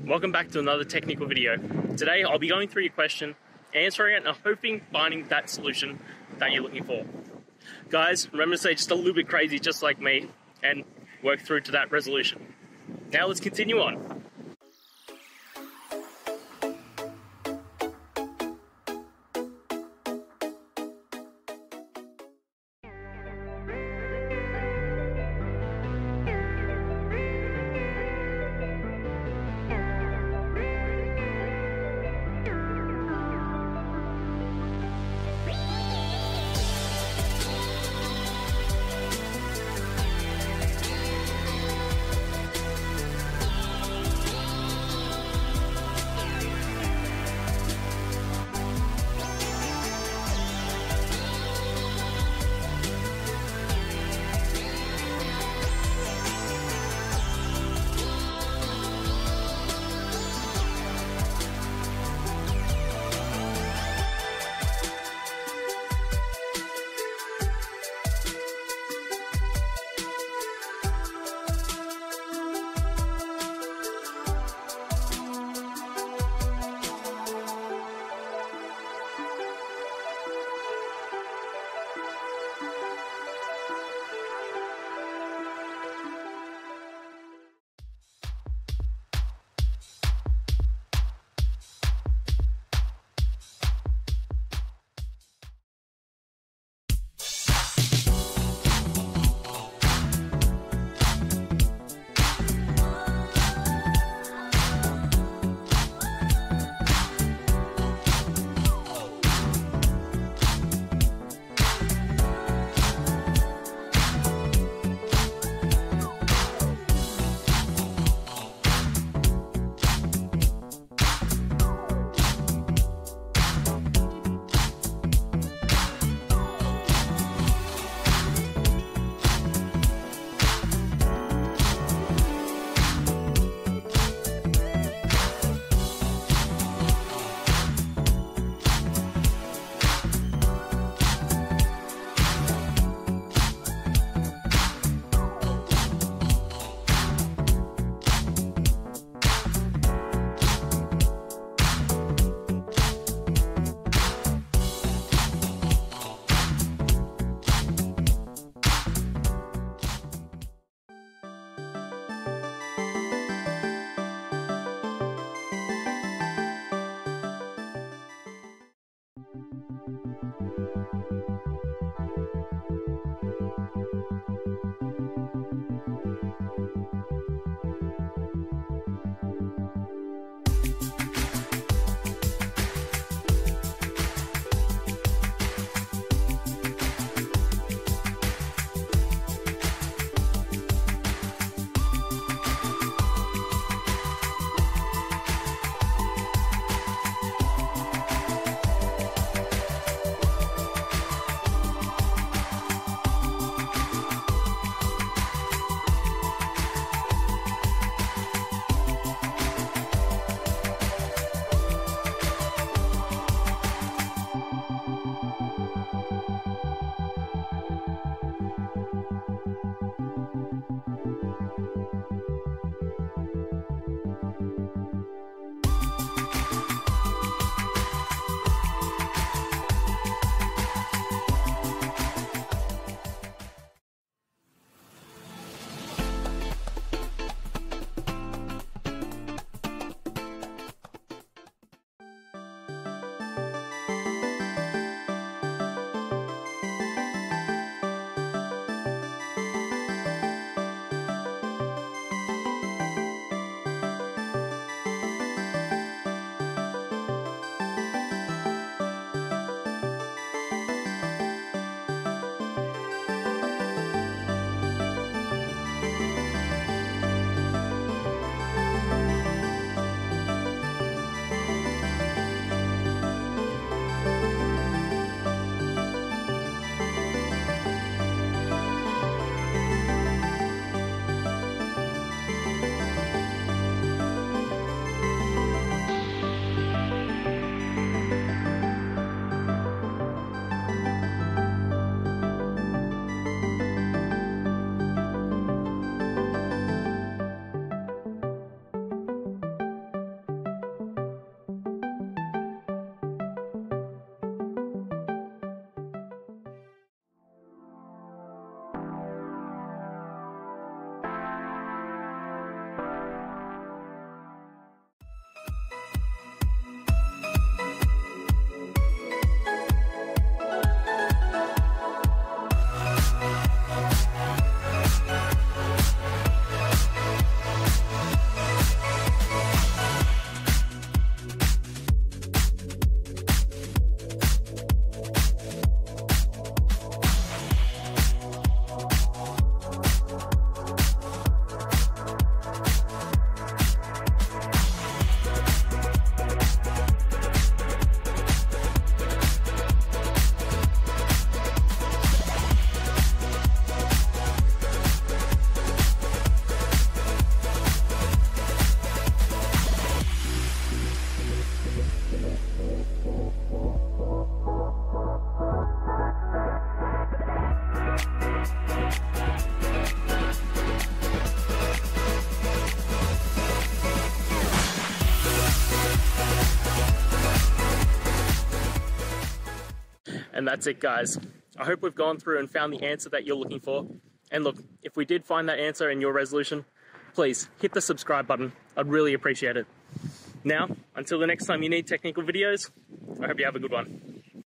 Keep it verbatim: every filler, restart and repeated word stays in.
Welcome back to another technical video. Today I'll be going through your question, answering it, and hoping finding that solution that you're looking for. Guys, remember to stay just a little bit crazy just like me and work through to that resolution. Now let's continue on. And that's it, guys. I hope we've gone through and found the answer that you're looking for. And look, if we did find that answer in your resolution, please hit the subscribe button. I'd really appreciate it. Now, until the next time you need technical videos, I hope you have a good one.